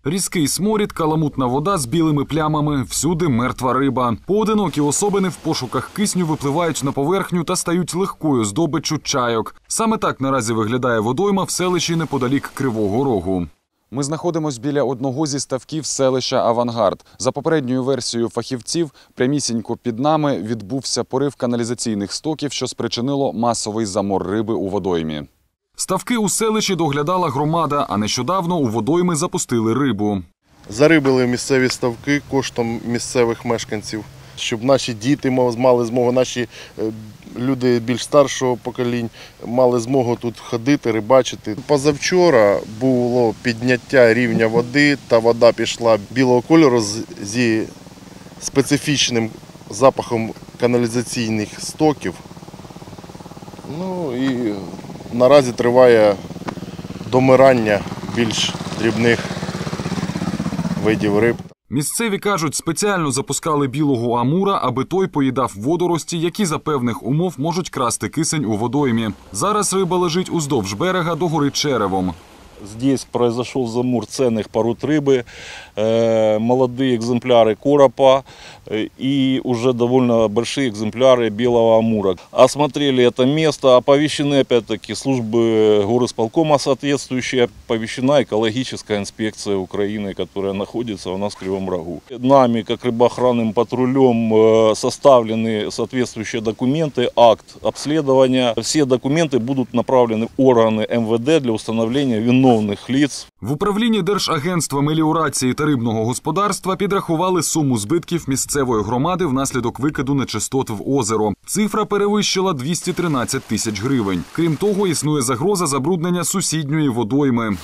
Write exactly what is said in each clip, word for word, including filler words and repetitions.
Різкий сморід, каламутна вода з білими плямами, всюди мертва риба. Поодинокі особини в пошуках кисню випливають на поверхню та стають легкою здобиччю чайок. Саме так наразі виглядає водойма в селищі неподалік Кривого Рогу. Ми знаходимося біля одного зі ставків селища Авангард. За попередньою версією фахівців, прямісінько під нами відбувся порив каналізаційних стоків, що спричинило масовий замор риби у водоймі. Ставки у селищі доглядала громада, а нещодавно у водойми запустили рибу. Зарибили місцеві ставки коштом місцевих мешканців, щоб наші діти мали змогу, наші люди більш старшого покоління мали змогу тут ходити, рибачити. Позавчора було підняття рівня води, та вода пішла білого кольору зі специфічним запахом каналізаційних стоків. Ну і наразі триває домирання більш дрібних видів риб. Місцеві кажуть, спеціально запускали білого амура, аби той поїдав водорості, які за певних умов можуть красти кисень у водоймі. Зараз риба лежить уздовж берега до гори Черевом. Здесь произошел замор ценных пород рыбы, э, молодые экземпляры коропа э, и уже довольно большие экземпляры белого амура. Осмотрели это место, оповещены опять-таки службы горисполкома соответствующие, оповещена экологическая инспекция Украины, которая находится у нас в Кривом Рогу. Нами, как рыбоохранным патрулем, э, составлены соответствующие документы, акт обследования. Все документы будут направлены в органы эм вэ дэ для установления виновных. В управлінні Держагентства меліорації та рибного господарства підрахували суму збитків місцевої громади внаслідок викиду нечистот в озеро. Цифра перевищила двісті тринадцять тисяч гривень. Крім того, існує загроза забруднення сусідньої водойми.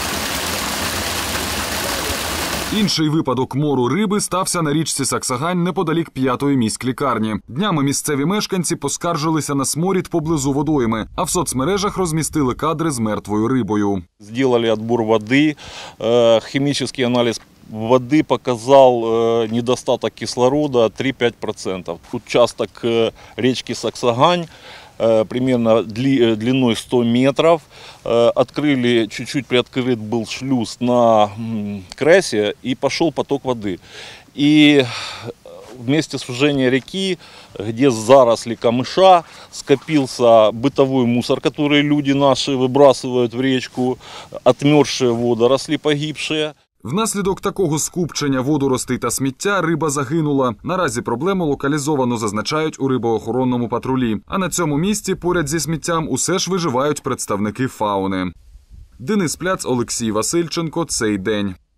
Інший випадок мору риби стався на річці Саксагань неподалік п'ятої міськлікарні. Днями місцеві мешканці поскаржилися на сморід поблизу водойми, а в соцмережах розмістили кадри з мертвою рибою. Зробили відбір води, хімічний аналіз воды показал недостаток кислорода три-пять процентов. Участок речки Саксагань примерно длиной сто метров. Открыли, чуть-чуть приоткрыт был шлюз на Крессе и пошел поток воды. И вместе сужения реки, где заросли камыша, скопился бытовой мусор, который люди наши выбрасывают в речку, отмерзшие водоросли погибшие. Внаслідок такого скупчення водоростей та сміття риба загинула. Наразі проблему локалізовано, зазначають у рибоохоронному патрулі. А на цьому місці поряд зі сміттям усе ж виживають представники фауни. Денис Пляц, Олексій Васильченко. Цей день.